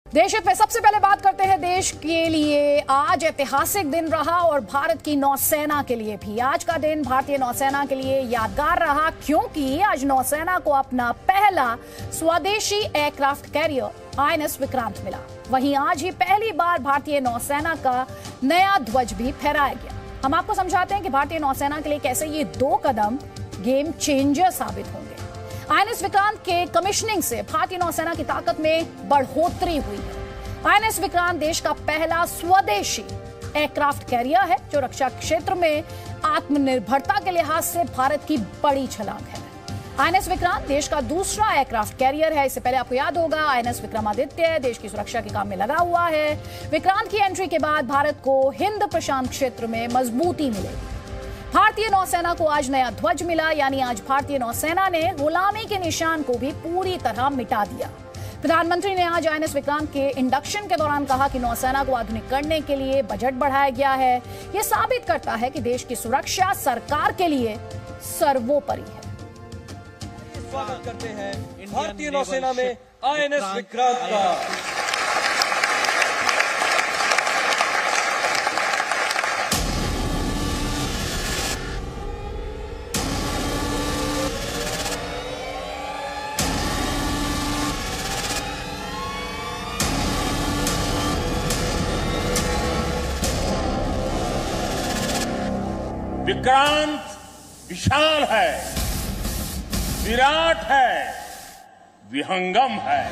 देश हित में सबसे पहले बात करते हैं देश के लिए आज ऐतिहासिक दिन रहा और भारत की नौसेना के लिए भी। आज का दिन भारतीय नौसेना के लिए यादगार रहा क्योंकि आज नौसेना को अपना पहला स्वदेशी एयरक्राफ्ट कैरियर आईएनएस विक्रांत मिला। वहीं आज ही पहली बार भारतीय नौसेना का नया ध्वज भी फहराया गया। हम आपको समझाते हैं कि भारतीय नौसेना के लिए कैसे ये दो कदम गेम चेंजर साबित होंगे। आईएनएस विक्रांत के कमिश्निंग से भारतीय नौसेना की ताकत में बढ़ोतरी हुई है। आईएनएस विक्रांत देश का पहला स्वदेशी एयरक्राफ्ट कैरियर है जो रक्षा क्षेत्र में आत्मनिर्भरता के लिहाज से भारत की बड़ी छलांग है। आईएनएस विक्रांत देश का दूसरा एयरक्राफ्ट कैरियर है। इससे पहले आपको याद होगा आईएनएस विक्रमादित्य देश की सुरक्षा के काम में लगा हुआ है। विक्रांत की एंट्री के बाद भारत को हिंद प्रशांत क्षेत्र में मजबूती मिलेगी। भारतीय नौसेना को आज नया ध्वज मिला, यानी आज भारतीय नौसेना ने गुलामी के निशान को भी पूरी तरह मिटा दिया। प्रधानमंत्री ने आज आईएनएस विक्रांत के इंडक्शन के दौरान कहा कि नौसेना को आधुनिक करने के लिए बजट बढ़ाया गया है। यह साबित करता है कि देश की सुरक्षा सरकार के लिए सर्वोपरि है। स्वागत करते हैं भारतीय नौसेना में आईएनएस विक्रांत का। विक्रांत विशाल है, विराट है, विहंगम है।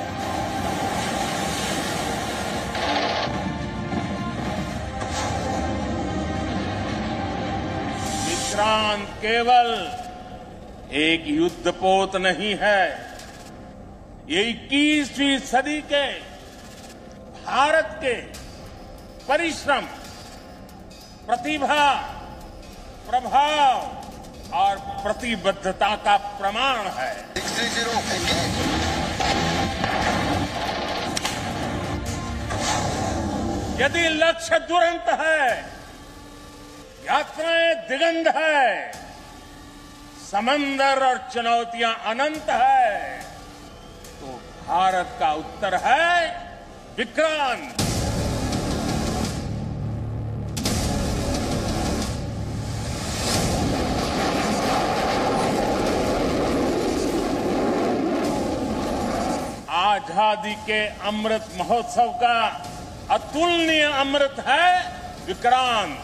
विक्रांत केवल एक युद्धपोत नहीं है, ये 21वीं सदी के भारत के परिश्रम, प्रतिभा, प्रभाव और प्रतिबद्धता का प्रमाण है। यदि लक्ष्य दुरंत है, यात्राएं दिगंत है, समंदर और चुनौतियां अनंत है, तो भारत का उत्तर है विक्रांत। आजादी के अमृत महोत्सव का अतुलनीय अमृत है विक्रांत।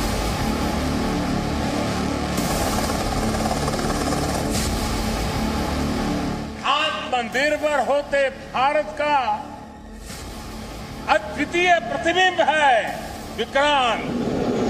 आत्मनिर्भर होते भारत का अद्वितीय प्रतिबिंब है विक्रांत।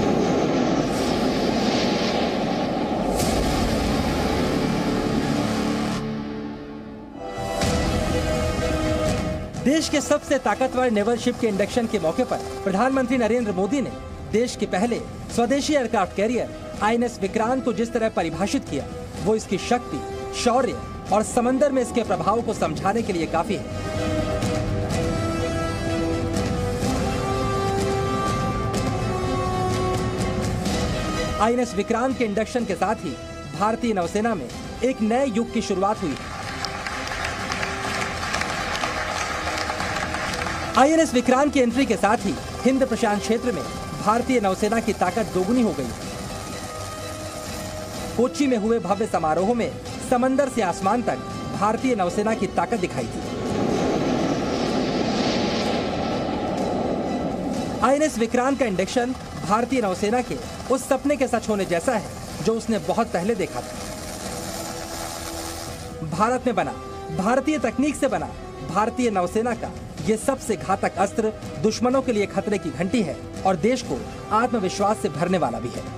देश के सबसे ताकतवर नेवल शिप के इंडक्शन के मौके पर प्रधानमंत्री नरेंद्र मोदी ने देश के पहले स्वदेशी एयरक्राफ्ट कैरियर आईएनएस विक्रांत को जिस तरह परिभाषित किया, वो इसकी शक्ति, शौर्य और समंदर में इसके प्रभाव को समझाने के लिए काफी है। आईएनएस विक्रांत के इंडक्शन के साथ ही भारतीय नौसेना में एक नए युग की शुरुआत हुई है। आईएनएस विक्रांत की एंट्री के साथ ही हिंद प्रशांत क्षेत्र में भारतीय नौसेना की ताकत दोगुनी हो गई। कोच्चि में हुए भव्य समारोह में समंदर से आसमान तक भारतीय नौसेना की ताकत दिखाई दी। आईएनएस विक्रांत का इंडक्शन भारतीय नौसेना के उस सपने के सच होने जैसा है जो उसने बहुत पहले देखा था। भारत में बना, भारतीय तकनीक से बना भारतीय नौसेना का ये सबसे घातक अस्त्र दुश्मनों के लिए खतरे की घंटी है और देश को आत्मविश्वास से भरने वाला भी है।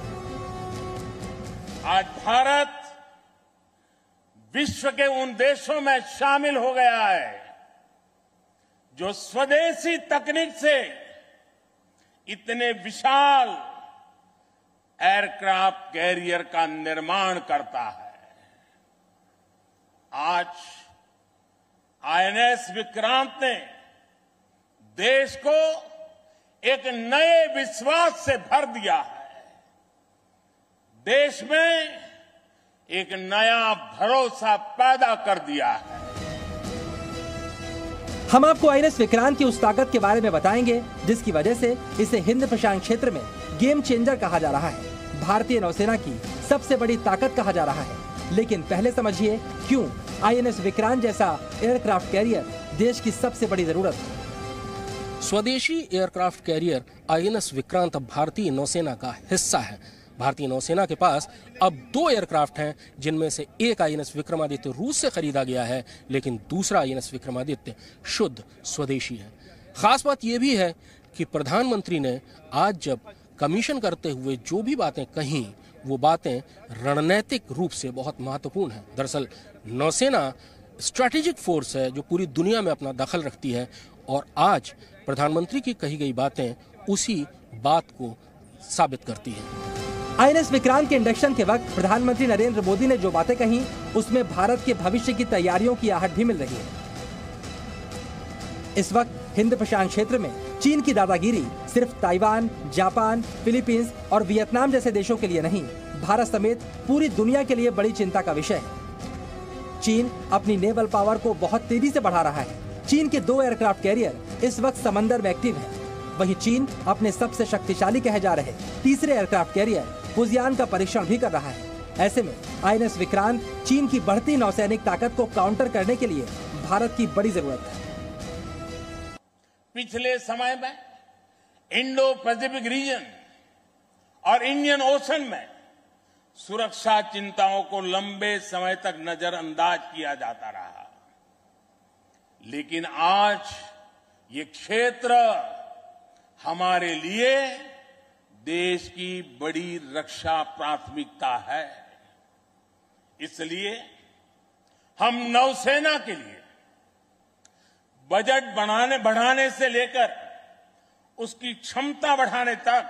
आज भारत विश्व के उन देशों में शामिल हो गया है जो स्वदेशी तकनीक से इतने विशाल एयरक्राफ्ट कैरियर का निर्माण करता है। आज आईएनएस विक्रांत ने देश को एक नए विश्वास से भर दिया है। देश में एक नया भरोसा पैदा कर दिया है। हम आपको आईएनएस विक्रांत की उस ताकत के बारे में बताएंगे जिसकी वजह से इसे हिंद प्रशांत क्षेत्र में गेम चेंजर कहा जा रहा है, भारतीय नौसेना की सबसे बड़ी ताकत कहा जा रहा है। लेकिन पहले समझिए क्यों आईएनएस विक्रांत जैसा एयरक्राफ्ट कैरियर देश की सबसे बड़ी जरूरत है। स्वदेशी एयरक्राफ्ट कैरियर आईएनएस विक्रांत अब भारतीय नौसेना का हिस्सा है। भारतीय नौसेना के पास अब 2 एयरक्राफ्ट हैं, जिनमें से एक आईएनएस विक्रमादित्य रूस से खरीदा गया है, लेकिन दूसरा आईएनएस विक्रमादित्य शुद्ध स्वदेशी है। खास बात यह भी है कि प्रधानमंत्री ने आज जब कमीशन करते हुए जो भी बातें कही, वो बातें रणनीतिक रूप से बहुत महत्वपूर्ण हैं। दरअसल नौसेना स्ट्रैटेजिक फोर्स है जो पूरी दुनिया में अपना दखल रखती है, और आज प्रधानमंत्री की कही गई बातें उसी बात को साबित करती हैं। आईएनएस विक्रांत के इंडक्शन के वक्त प्रधानमंत्री नरेंद्र मोदी ने जो बातें कही, उसमें भारत के भविष्य की तैयारियों की आहट भी मिल रही है। इस वक्त हिंद प्रशांत क्षेत्र में चीन की दादागिरी सिर्फ ताइवान, जापान, फिलीपींस और वियतनाम जैसे देशों के लिए नहीं, भारत समेत पूरी दुनिया के लिए बड़ी चिंता का विषय है। चीन अपनी नेवल पावर को बहुत तेजी से बढ़ा रहा है। चीन के 2 एयरक्राफ्ट कैरियर इस वक्त समंदर में एक्टिव हैं। वहीं चीन अपने सबसे शक्तिशाली कहे जा रहे तीसरे एयरक्राफ्ट कैरियर फुजियान का परीक्षण भी कर रहा है। ऐसे में आईएनएस विक्रांत चीन की बढ़ती नौसैनिक ताकत को काउंटर करने के लिए भारत की बड़ी जरूरत है। पिछले समय में इंडो पैसिफिक रीजन और इंडियन ओशन में सुरक्षा चिंताओं को लंबे समय तक नजरअंदाज किया जाता रहा, लेकिन आज ये क्षेत्र हमारे लिए देश की बड़ी रक्षा प्राथमिकता है। इसलिए हम नौसेना के लिए बजट बढ़ाने से लेकर उसकी क्षमता बढ़ाने तक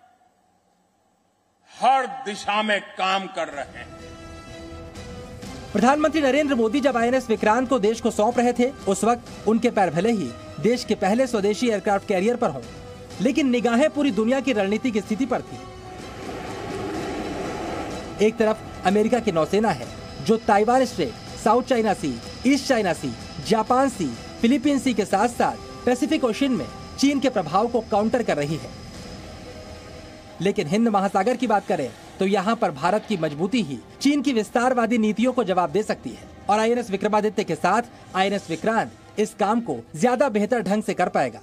हर दिशा में काम कर रहे हैं। प्रधानमंत्री नरेंद्र मोदी जब आईएनएस विक्रांत को देश को सौंप रहे थे, उस वक्त उनके पैर भले ही देश के पहले स्वदेशी एयरक्राफ्ट कैरियर पर हों, लेकिन निगाहें पूरी दुनिया की रणनीति की स्थिति पर थी। एक तरफ अमेरिका की नौसेना है जो Taiwan Strait, South China Sea, East China Sea, Japan Sea, Philippine Sea के साथ साथ पैसिफिक ओशन में चीन के प्रभाव को काउंटर कर रही है। लेकिन हिंद महासागर की बात करें तो यहाँ पर भारत की मजबूती ही चीन की विस्तारवादी नीतियों को जवाब दे सकती है, और आईएनएस विक्रमादित्य के साथ आईएनएस विक्रांत इस काम को ज्यादा बेहतर ढंग से कर पाएगा।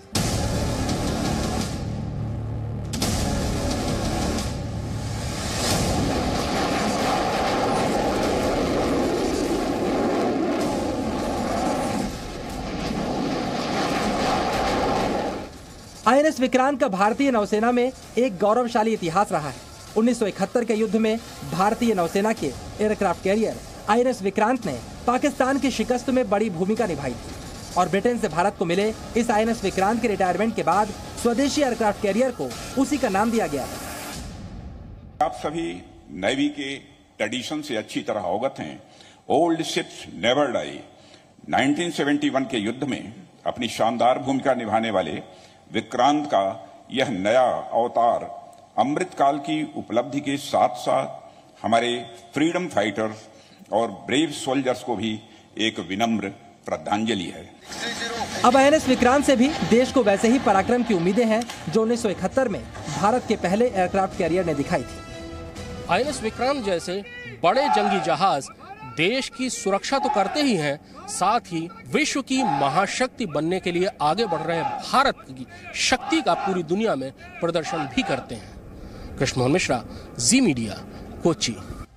आईएनएस विक्रांत का भारतीय नौसेना में एक गौरवशाली इतिहास रहा है। 1971 के युद्ध में भारतीय नौसेना के एयरक्राफ्ट कैरियर आईएनएस विक्रांत ने पाकिस्तान की शिकस्त में बड़ी भूमिका निभाई थी, और ब्रिटेन से भारत को मिले इस आईएनएस विक्रांत के रिटायरमेंट के बाद स्वदेशी एयरक्राफ्ट कैरियर को उसी का नाम दिया गया है। आप सभी नेवी के ट्रेडिशन से अच्छी तरह अवगत हैं। Old ships never die. 1971 के युद्ध में अपनी शानदार भूमिका निभाने वाले विक्रांत का यह नया अवतार अमृतकाल की उपलब्धि के साथ साथ हमारे फ्रीडम फाइटर्स और ब्रेव सोल्जर्स को भी एक विनम्र श्रद्धांजलि है। अब आईएनएस विक्रांत से भी देश को वैसे ही पराक्रम की उम्मीदें हैं जो 1971 में भारत के पहले एयरक्राफ्ट कैरियर ने दिखाई थी। आईएनएस विक्रांत जैसे बड़े जंगी जहाज देश की सुरक्षा तो करते ही हैं, साथ ही विश्व की महाशक्ति बनने के लिए आगे बढ़ रहे भारत की शक्ति का पूरी दुनिया में प्रदर्शन भी करते हैं। कृष्ण मोहन मिश्रा, जी मीडिया, कोच्चि।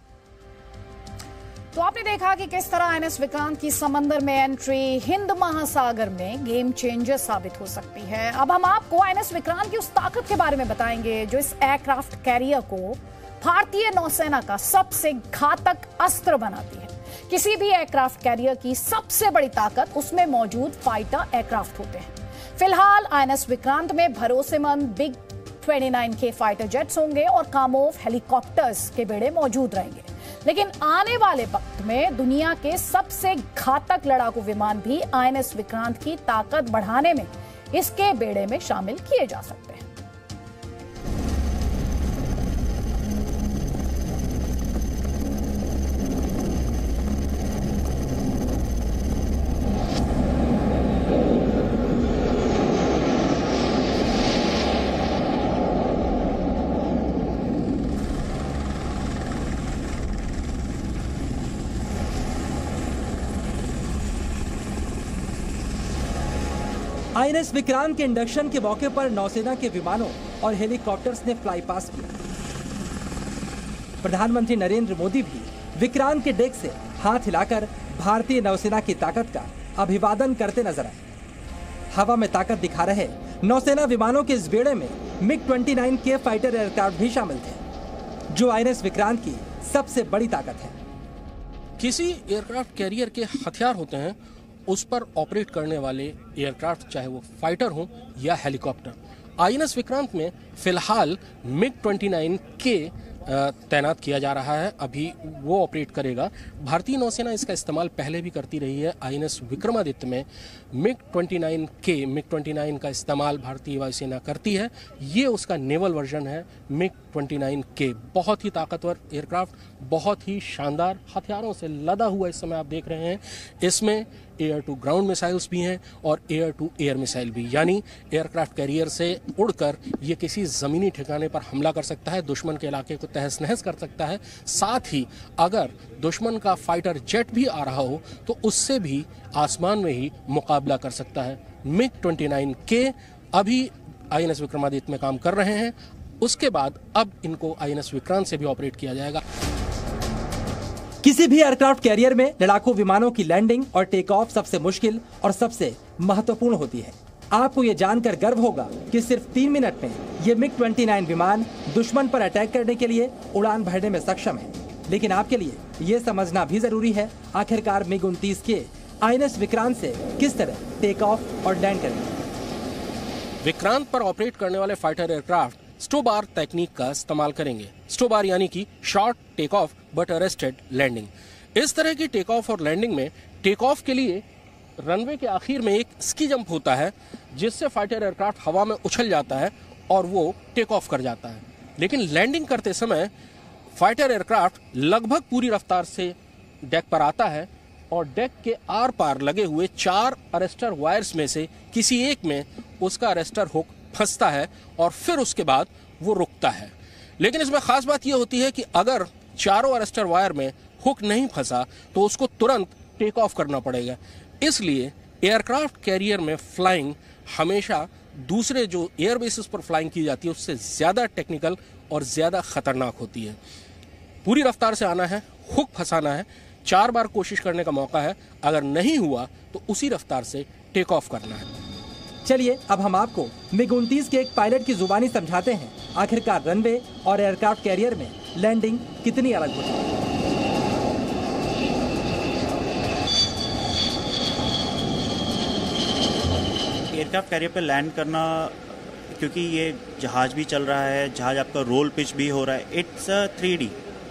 तो आपने देखा कि किस तरह आईएनएस विक्रांत की समंदर में एंट्री हिंद महासागर में गेम चेंजर साबित हो सकती है। अब हम आपको आईएनएस विक्रांत की उस ताकत के बारे में बताएंगे जो इस एयरक्राफ्ट कैरियर को भारतीय नौसेना का सबसे घातक अस्त्र बनाती है। किसी भी एयरक्राफ्ट कैरियर की सबसे बड़ी ताकत उसमें मौजूद फाइटर एयरक्राफ्ट होते हैं। फिलहाल आईएनएस विक्रांत में भरोसेमंद बिग 29K फाइटर जेट्स होंगे और कामोव हेलीकॉप्टर्स के बेड़े मौजूद रहेंगे, लेकिन आने वाले वक्त में दुनिया के सबसे घातक लड़ाकू विमान भी आईएनएस विक्रांत की ताकत बढ़ाने में इसके बेड़े में शामिल किए जा सकते हैं। आईएनएस विक्रांत के इंडक्शन के मौके पर नौसेना के विमानों और हेलीकॉप्टर्स ने फ्लाई पास किया। प्रधानमंत्री नरेंद्र मोदी भी विक्रांत के डेक से हाथ हिलाकर भारतीय नौसेना की ताकत का अभिवादन करते नजर आए। हवा में ताकत दिखा रहे नौसेना विमानों के इस बेड़े में MiG-29 के फाइटर एयरक्राफ्ट भी शामिल थे, जो आईएनएस विक्रांत की सबसे बड़ी ताकत है। किसी एयरक्राफ्ट कैरियर के हथियार होते हैं, उस पर ऑपरेट करने वाले एयरक्राफ्ट, चाहे वो फाइटर हो या हेलीकॉप्टर। आईएनएस विक्रांत में फिलहाल MiG-29 के तैनात किया जा रहा है, अभी वो ऑपरेट करेगा। भारतीय नौसेना इसका इस्तेमाल पहले भी करती रही है। आईएनएस विक्रमादित्य में MiG-29 का इस्तेमाल भारतीय वायुसेना करती है। ये उसका नेवल वर्जन है MiG-29 बहुत ही ताकतवर एयरक्राफ्ट, बहुत ही शानदार हथियारों से लदा हुआ इस समय आप देख रहे हैं। इसमें एयर टू ग्राउंड मिसाइल्स भी हैं और एयर टू एयर मिसाइल भी, यानी एयरक्राफ्ट कैरियर से उड़कर ये किसी ज़मीनी ठिकाने पर हमला कर सकता है, दुश्मन के इलाके को तहस नहस कर सकता है। साथ ही अगर दुश्मन का फाइटर जेट भी आ रहा हो तो उससे भी आसमान में ही मुकाबला कर सकता है। MiG-29 अभी आईएनएस विक्रमादित्य में काम कर रहे हैं, उसके बाद अब इनको आईएनएस विक्रांत से भी ऑपरेट किया जाएगा। किसी भी एयरक्राफ्ट कैरियर में लड़ाकू विमानों की लैंडिंग और टेक ऑफ सबसे मुश्किल और सबसे महत्वपूर्ण होती है। आपको ये जानकर गर्व होगा कि सिर्फ 3 मिनट में ये MiG-29 विमान दुश्मन पर अटैक करने के लिए उड़ान भरने में सक्षम है। लेकिन आपके लिए ये समझना भी जरूरी है, आखिरकार MiG-29 के आईएनएस विक्रांत से किस तरह टेक ऑफ और लैंड करेंगे। विक्रांत पर ऑपरेट करने वाले फाइटर एयरक्राफ्ट स्टोबार तकनीक का इस्तेमाल करेंगे। स्टोबार यानी कि short take off but arrested landing. इस तरह की टेक ऑफ और लैंडिंग में टेक ऑफ के लिए रनवे के आखिर में एक स्की जंप होता है, जिससे फाइटर एयरक्राफ्ट हवा में उछल जाता है और वो टेक ऑफ कर जाता है। लेकिन लैंडिंग करते समय फाइटर एयरक्राफ्ट लगभग पूरी रफ्तार से डेक पर आता है और डेक के आर पार लगे हुए 4 अरेस्टर वायर्स में से किसी एक में उसका अरेस्टर हुक फंसता है और फिर उसके बाद वो रुकता है। लेकिन इसमें खास बात यह होती है कि अगर चारों अरेस्टर वायर में हुक नहीं फंसा तो उसको तुरंत टेक ऑफ करना पड़ेगा। इसलिए एयरक्राफ्ट कैरियर में फ्लाइंग हमेशा दूसरे जो एयर बेसिस पर फ्लाइंग की जाती है उससे ज़्यादा टेक्निकल और ज़्यादा खतरनाक होती है। पूरी रफ्तार से आना है, हुक फंसाना है, 4 बार कोशिश करने का मौका है, अगर नहीं हुआ तो उसी रफ्तार से टेक ऑफ करना है। चलिए अब हम आपको MiG-29 के एक पायलट की जुबानी समझाते हैं, आखिरकार रनवे और एयरक्राफ्ट कैरियर में लैंडिंग कितनी अलग होती है। एयरक्राफ्ट कैरियर पे लैंड करना, क्योंकि ये जहाज भी चल रहा है, जहाज आपका रोल पिच भी हो रहा है, इट्स 3D।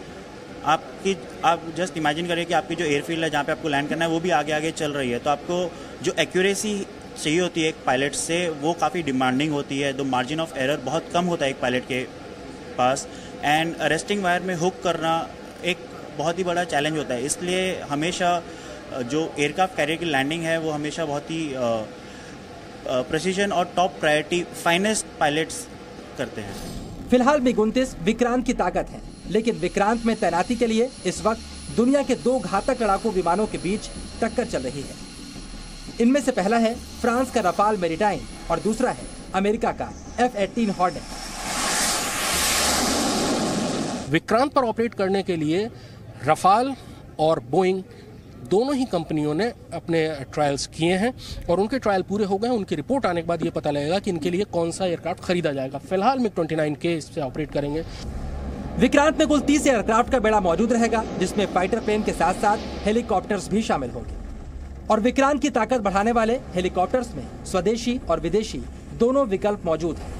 आप जस्ट इमेजिन करें कि आपकी जो एयरफील्ड है जहाँ पे आपको लैंड करना है वो भी आगे आगे चल रही है, तो आपको जो एक्यूरेसी चाहिए होती है एक पायलट से वो काफ़ी डिमांडिंग होती है। तो मार्जिन ऑफ एरर बहुत कम होता है एक पायलट के पास, एंड अरेस्टिंग वायर में हुक करना एक बहुत ही बड़ा चैलेंज होता है। इसलिए हमेशा जो एयरक्राफ्ट कैरियर की लैंडिंग है वो हमेशा बहुत ही प्रेसिजन और टॉप प्रायोरिटी फाइनेस्ट पायलट्स करते हैं। फिलहाल MiG-29 विक्रांत की ताकत है, लेकिन विक्रांत में तैनाती के लिए इस वक्त दुनिया के 2 घातक लड़ाकू विमानों के बीच टक्कर चल रही है। इनमें से पहला है फ्रांस का रफाल मैरिटाइम और दूसरा है अमेरिका का F-18 हॉर्नेट। विक्रांत पर ऑपरेट करने के लिए रफाल और बोइंग दोनों ही कंपनियों ने अपने ट्रायल्स किए हैं और उनके ट्रायल पूरे हो गए। उनकी रिपोर्ट आने के बाद ये पता लगेगा कि इनके लिए कौन सा एयरक्राफ्ट खरीदा जाएगा। फिलहाल MiG-29 इससे ऑपरेट करेंगे। विक्रांत में कुल 30 एयरक्राफ्ट का बेड़ा मौजूद रहेगा, जिसमें फाइटर प्लेन के साथ साथ हेलीकॉप्टर्स भी शामिल होंगे। और विक्रांत की ताकत बढ़ाने वाले हेलीकॉप्टर्स में स्वदेशी और विदेशी दोनों विकल्प मौजूद हैं।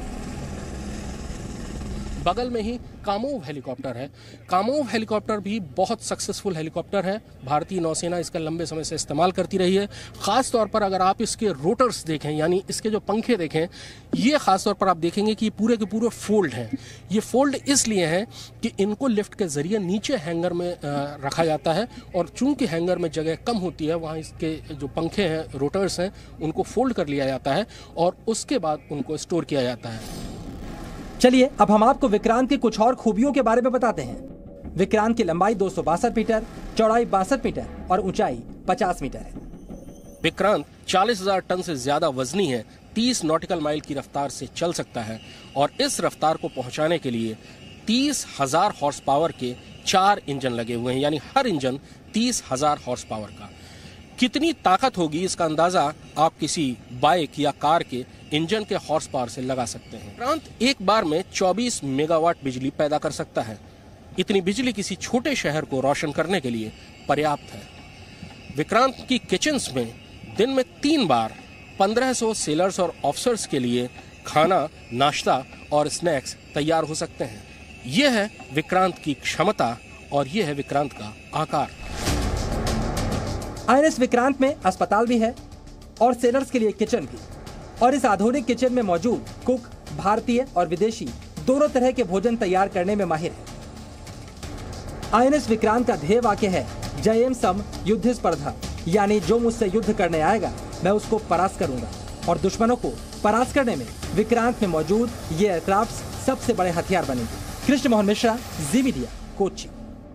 बगल में ही कामोव हेलीकॉप्टर है। कामोव हेलीकॉप्टर भी बहुत सक्सेसफुल हेलीकॉप्टर है। भारतीय नौसेना इसका लंबे समय से इस्तेमाल करती रही है। खास तौर पर अगर आप इसके रोटर्स देखें, यानी इसके जो पंखे देखें, ये खास तौर पर आप देखेंगे कि पूरे के पूरे फोल्ड हैं। ये फोल्ड इसलिए हैं कि इनको लिफ्ट के जरिए नीचे हैंगर में रखा जाता है और चूंकि हैंगर में जगह कम होती है, वहाँ इसके जो पंखे हैं, रोटर्स हैं, उनको फोल्ड कर लिया जाता है और उसके बाद उनको स्टोर किया जाता है। चलिए अब हम आपको विक्रांत की कुछ और खूबियों के बारे में बताते हैं। विक्रांत की लंबाई 262 मीटर, चौड़ाई 62 मीटर और ऊंचाई 50 मीटर है। विक्रांत 40,000 टन से ज्यादा वजनी है। 30 नॉटिकल माइल की रफ्तार से चल सकता है और इस रफ्तार को पहुंचाने के लिए 30,000 हॉर्स पावर के 4 इंजन लगे हुए हैं, यानी हर इंजन 30,000 हॉर्स पावर का। कितनी ताकत होगी इसका अंदाजा आप किसी बाइक या कार के इंजन के हॉर्स पावर से लगा सकते हैं। विक्रांत एक बार में 24 मेगावाट बिजली पैदा कर सकता है। इतनी बिजली किसी छोटे शहर को रोशन करने के लिए पर्याप्त है। विक्रांत की किचन्स में दिन में 3 बार 1500 सेलर्स और ऑफिसर्स के लिए खाना, नाश्ता और स्नैक्स तैयार हो सकते हैं। यह है विक्रांत की क्षमता और यह है विक्रांत का आकार। आईएनएस विक्रांत में अस्पताल भी है और सेलर्स के लिए किचन भी, और इस आधुनिक किचन में मौजूद कुक भारतीय और विदेशी दोनों तरह के भोजन तैयार करने में माहिर है। आईएनएस विक्रांत का ध्येय वाक्य है जयम सम युद्ध स्पर्धा, यानी जो मुझसे युद्ध करने आएगा मैं उसको परास्त करूंगा, और दुश्मनों को परास्त करने में विक्रांत में मौजूद ये एयरक्राफ्ट सबसे बड़े हथियार बनेंगे। कृष्ण मोहन मिश्रा, जी मीडिया, कोच्चि।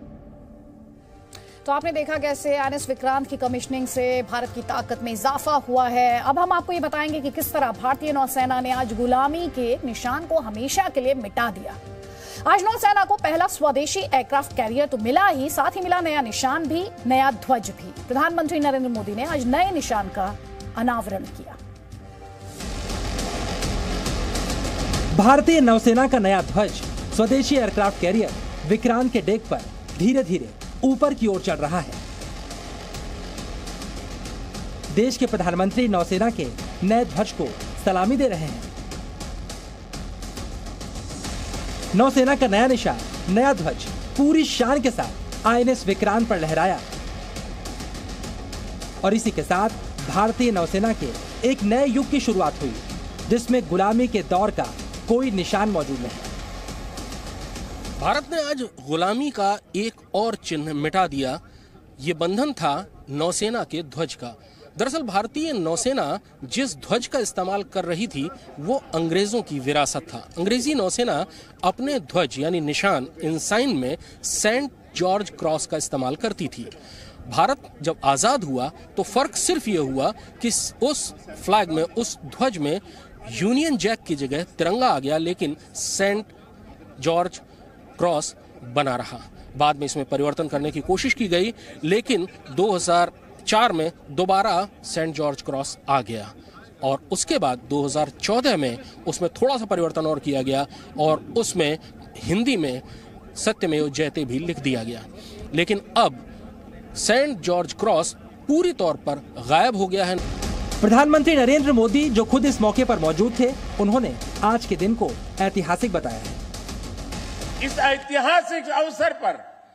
तो आपने देखा कैसे आईएनएस विक्रांत की कमीशनिंग से भारत की ताकत में इजाफा हुआ है। अब हम आपको ये बताएंगे कि किस तरह भारतीय नौसेना ने आज गुलामी के निशान को हमेशा के लिए मिटा दिया। आज नौसेना को पहला स्वदेशी एयरक्राफ्ट कैरियर तो मिला ही, साथ ही मिला नया निशान भी, नया ध्वज भी। प्रधानमंत्री नरेंद्र मोदी ने आज नए निशान का अनावरण किया। भारतीय नौसेना का नया ध्वज स्वदेशी एयरक्राफ्ट कैरियर विक्रांत के डेक पर धीरे धीरे ऊपर की ओर चढ़ रहा है। देश के प्रधानमंत्री नौसेना के नए ध्वज को सलामी दे रहे हैं। नौसेना का नया निशान, नया ध्वज पूरी शान के साथ आईएनएस विक्रांत पर लहराया, और इसी के साथ भारतीय नौसेना के एक नए युग की शुरुआत हुई, जिसमें गुलामी के दौर का कोई निशान मौजूद नहीं। भारत ने आज गुलामी का एक और चिन्ह मिटा दिया। ये बंधन था नौसेना के ध्वज का। दरअसल भारतीय नौसेना जिस ध्वज का इस्तेमाल कर रही थी वो अंग्रेजों की विरासत था। अंग्रेजी नौसेना अपने ध्वज यानी निशान, इंसाइन में सेंट जॉर्ज क्रॉस का इस्तेमाल करती थी। भारत जब आजाद हुआ तो फर्क सिर्फ ये हुआ कि उस फ्लैग में, उस ध्वज में यूनियन जैक की जगह तिरंगा आ गया, लेकिन सेंट जॉर्ज क्रॉस बना रहा। बाद में इसमें परिवर्तन करने की कोशिश की गई, लेकिन 2004 में दोबारा सेंट जॉर्ज क्रॉस आ गया, और उसके बाद 2014 में उसमें थोड़ा सा परिवर्तन और किया गया और उसमें हिंदी में सत्यमेव जयते भी लिख दिया गया। लेकिन अब सेंट जॉर्ज क्रॉस पूरी तौर पर गायब हो गया है। प्रधानमंत्री नरेंद्र मोदी जो खुद इस मौके पर मौजूद थे, उन्होंने आज के दिन को ऐतिहासिक बताया है। इस ऐतिहासिक अवसर पर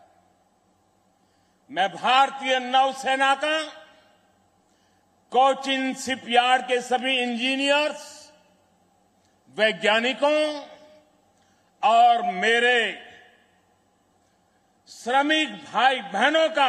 मैं भारतीय नौसेना का, कोचिन शिपयार्ड के सभी इंजीनियर्स, वैज्ञानिकों और मेरे श्रमिक भाई बहनों का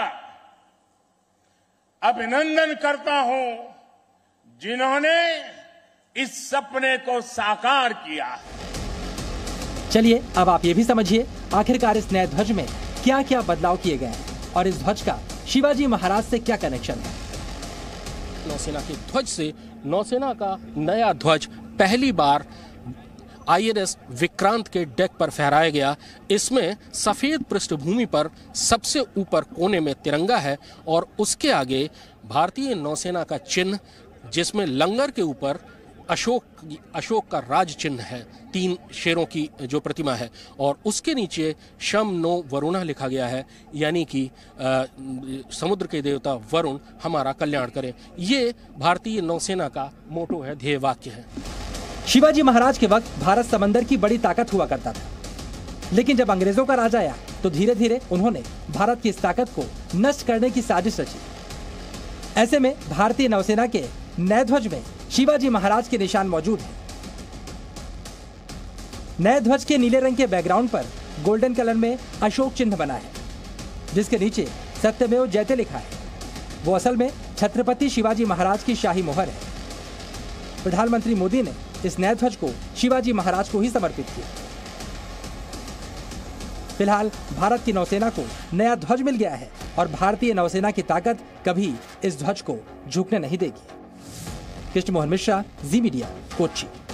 अभिनंदन करता हूं, जिन्होंने इस सपने को साकार किया। चलिए अब आप ये भी समझिए आखिरकार इस नए ध्वज में क्या क्या बदलाव किए गए हैं और इस ध्वज का शिवाजी महाराज से क्या कनेक्शन है। नौसेना के ध्वज से नौसेना का नया ध्वज पहली बार आईएनएस विक्रांत के डेक पर फहराया गया। इसमें सफेद पृष्ठभूमि पर सबसे ऊपर कोने में तिरंगा है और उसके आगे भारतीय नौसेना का चिन्ह, जिसमें लंगर के ऊपर अशोक का राज चिन्ह है, 3 शेरों की जो प्रतिमा है, और उसके नीचे शम नो वरुणा लिखा गया है, यानी कि समुद्र के देवता वरुण हमारा कल्याण करें। ये भारतीय नौसेना का मोटो है, ध्येय वाक्य है। शिवाजी महाराज के वक्त भारत समंदर की बड़ी ताकत हुआ करता था, लेकिन जब अंग्रेजों का राज आया तो धीरे धीरे उन्होंने भारत की इस ताकत को नष्ट करने की साजिश रची। ऐसे में भारतीय नौसेना के नए ध्वज में शिवाजी महाराज के निशान मौजूद हैं। नए ध्वज के नीले रंग के बैकग्राउंड पर गोल्डन कलर में अशोक चिन्ह बना है, जिसके नीचे सत्यमेव जयते लिखा है। वो असल में छत्रपति शिवाजी महाराज की शाही मोहर है। प्रधानमंत्री मोदी ने इस नए ध्वज को शिवाजी महाराज को ही समर्पित किया। फिलहाल भारत की नौसेना को नया ध्वज मिल गया है और भारतीय नौसेना की ताकत कभी इस ध्वज को झुकने नहीं देगी। कृष्ण मोहन मिश्रा, जी मीडिया, कोच्चि।